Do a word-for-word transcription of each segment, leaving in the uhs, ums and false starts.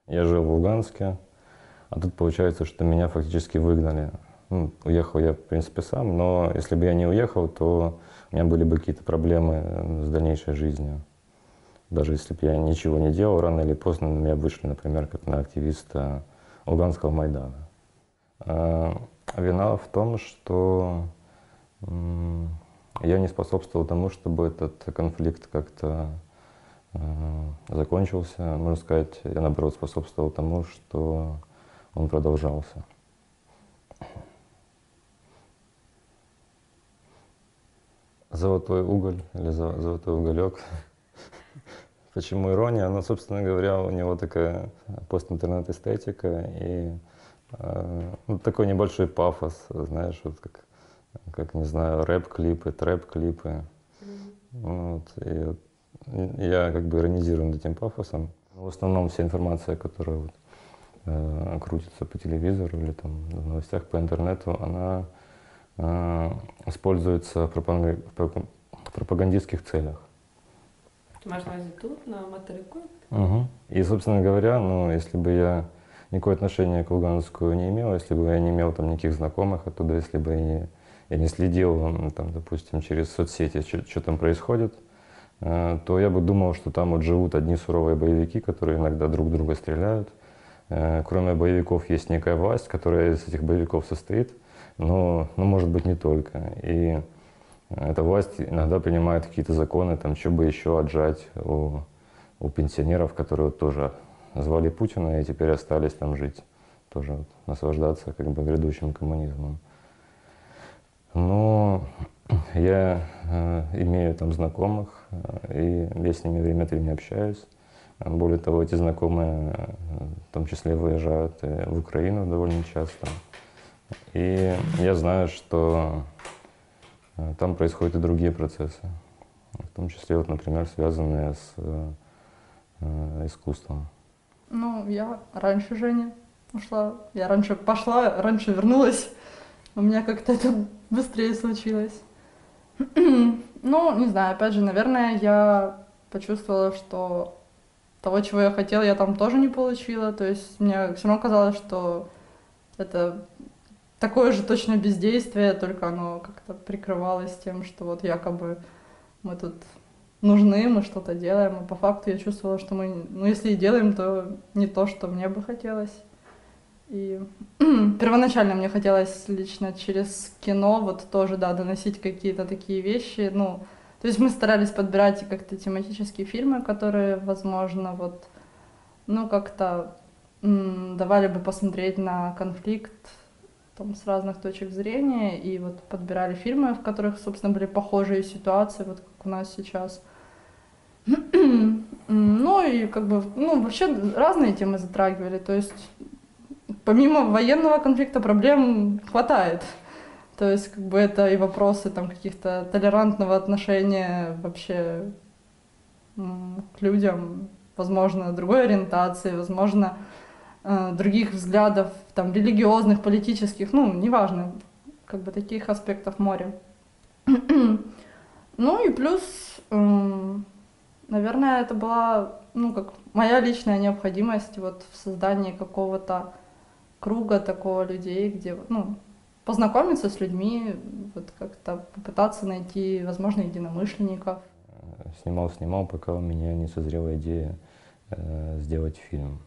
Я жил в Луганске, а тут получается, что меня фактически выгнали. Ну, уехал я, в принципе, сам, но если бы я не уехал, то у меня были бы какие-то проблемы с дальнейшей жизнью. Даже если бы я ничего не делал, рано или поздно на меня вышли, например, как на активиста Луганского Майдана. А вина в том, что я не способствовал тому, чтобы этот конфликт как-то закончился. Можно сказать, я, наоборот, способствовал тому, что он продолжался. Золотой уголь или золотой уголек. Почему ирония? Ну, собственно говоря, у него такая постинтернет-эстетика и э, ну, такой небольшой пафос, знаешь, вот как, как не знаю, рэп-клипы, трэп-клипы. Вот, и вот, я как бы иронизирую над этим пафосом. В основном вся информация, которая вот, э, крутится по телевизору или там, в новостях по интернету, она э, используется в пропагандистских целях. Можно возить тут, на материку? Угу. И, собственно говоря, ну, если бы я никакое отношение к Луганску не имел, если бы я не имел там никаких знакомых оттуда, если бы я не, я не следил, там, допустим, через соцсети, что, что там происходит, э, то я бы думал, что там вот живут одни суровые боевики, которые иногда друг друга стреляют. Э, кроме боевиков есть некая власть, которая из этих боевиков состоит, но, ну, может быть, не только. И эта власть иногда принимает какие-то законы, там, что бы еще отжать у, у пенсионеров, которые вот тоже звали Путина и теперь остались там жить, тоже вот, наслаждаться как бы грядущим коммунизмом. Но я э, имею там знакомых, э, и я с ними время от времени общаюсь. Более того, эти знакомые э, в том числе выезжают в Украину довольно часто. И я знаю, что там происходят и другие процессы, в том числе, вот, например, связанные с э, искусством. Ну, я раньше Жени ушла. Я раньше пошла, раньше вернулась. У меня как-то это быстрее случилось. Ну, не знаю, опять же, наверное, я почувствовала, что того, чего я хотела, я там тоже не получила. То есть мне все равно казалось, что это такое же точно бездействие, только оно как-то прикрывалось тем, что вот якобы мы тут нужны, мы что-то делаем, а по факту я чувствовала, что мы, ну, если и делаем, то не то, что мне бы хотелось. И первоначально мне хотелось лично через кино вот тоже, да, доносить какие-то такие вещи, ну, то есть мы старались подбирать как-то тематические фильмы, которые, возможно, вот, ну, как-то м- давали бы посмотреть на конфликт там, с разных точек зрения, и вот подбирали фильмы, в которых, собственно, были похожие ситуации, вот как у нас сейчас. Ну и как бы, ну, вообще разные темы затрагивали, то есть помимо военного конфликта проблем хватает. То есть как бы это и вопросы там каких-то толерантного отношения вообще к людям, возможно, другой ориентации, возможно, других взглядов, там, религиозных, политических, ну, неважно, как бы таких аспектов море. Ну и плюс, наверное, это была, ну, как моя личная необходимость вот в создании какого-то круга такого людей, где, ну, познакомиться с людьми, вот как-то попытаться найти, возможно, единомышленников. Снимал, снимал, пока у меня не созрела идея э, сделать фильм.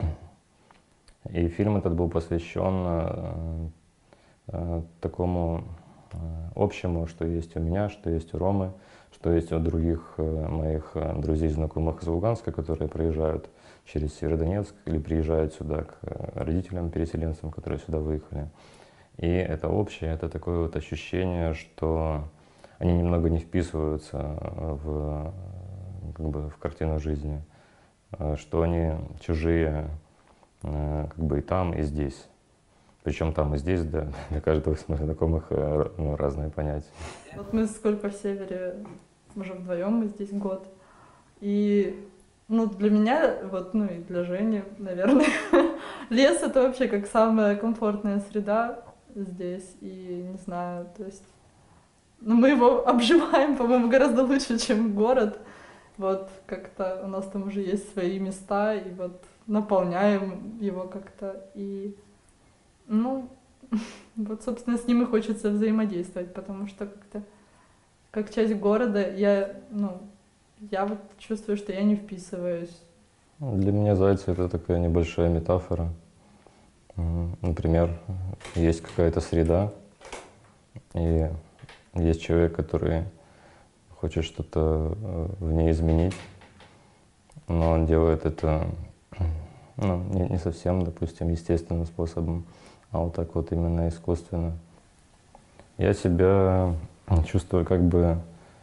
И фильм этот был посвящен э, э, такому э, общему, что есть у меня, что есть у Ромы, что есть у других э, моих друзей, знакомых из Луганска, которые проезжают через Северодонецк или приезжают сюда к родителям, переселенцам, которые сюда выехали. И это общее, это такое вот ощущение, что они немного не вписываются в, как бы, в картину жизни, что они чужие, как бы и там, и здесь. Причем там и здесь, да, для каждого из моих знакомых ну, разные понятия. Вот мы сколько в Севере, уже вдвоем мы здесь год. И ну, для меня, вот, ну и для Жени, наверное, лес — это вообще как самая комфортная среда здесь. И не знаю, то есть ну, мы его обживаем, по-моему, гораздо лучше, чем город. вот как-то у нас там уже есть свои места, и вот наполняем его как-то, и, ну, вот, собственно, с ним и хочется взаимодействовать, потому что как-то, как часть города, я, ну, я вот чувствую, что я не вписываюсь. Для меня зайцы — это такая небольшая метафора. Например, есть какая-то среда, и есть человек, который хочет что-то в ней изменить, но он делает это, ну, не, не совсем, допустим, естественным способом, а вот так вот именно искусственно. Я себя чувствую как бы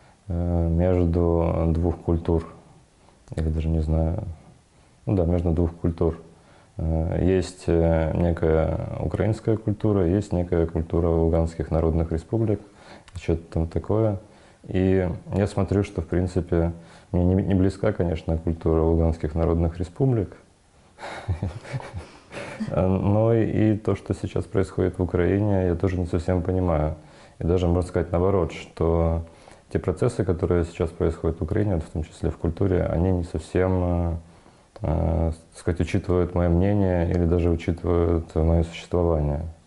между двух культур, или даже не знаю, ну да, между двух культур. Есть некая украинская культура, есть некая культура Луганских народных республик, что-то там такое. И я смотрю, что, в принципе, мне не, не близка, конечно, культура Луганских народных республик, но и то, что сейчас происходит в Украине, я тоже не совсем понимаю. И даже, можно сказать, наоборот, что те процессы, которые сейчас происходят в Украине, в том числе в культуре, они не совсем, так сказать, учитывают мое мнение или даже учитывают мое существование.